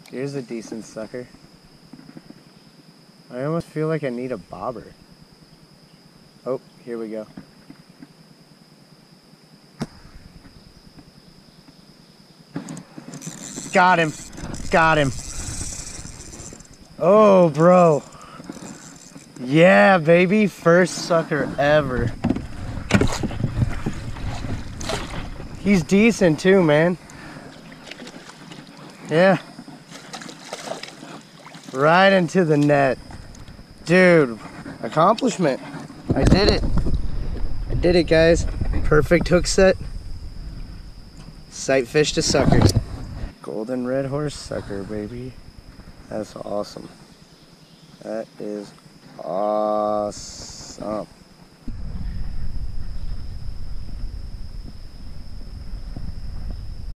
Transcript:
Here's a decent sucker. I almost feel like I need a bobber. Oh, here we go. Got him. Got him. Oh, bro. Yeah, baby. First sucker ever. He's decent too, man. Yeah. Right into the net. Dude, accomplishment. I did it. I did it, guys. Perfect hook set. Sight fish to sucker. Golden red horse sucker, baby. That's awesome. That is awesome.